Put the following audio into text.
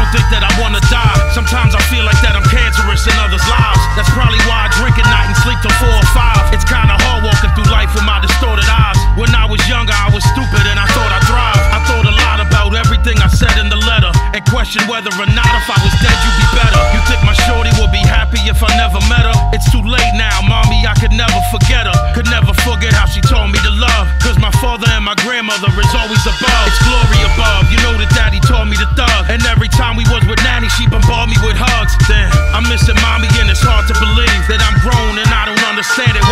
don't think that I wanna die. Sometimes I feel like that I'm cancerous in others' lives. That's probably why I drink at night and sleep till 4 or 5. It's kinda hard walking through life with my distorted eyes. When I was younger, I was stupid and I thought I'd thrive. I thought a lot about everything I said in the letter, and questioned whether or not if I was dead you'd be better. You think my shorty would be happy if I never met her? It's too late now, mommy, I could never forget her. Could never forget how she taught me to love, cause my father and my grandmother is always above. It's glory above, you know that daddy taught me to thug. And every time we was with nanny, she bombarded me with hugs. Damn, I'm missing mommy and it's hard to believe that I'm grown and I don't understand it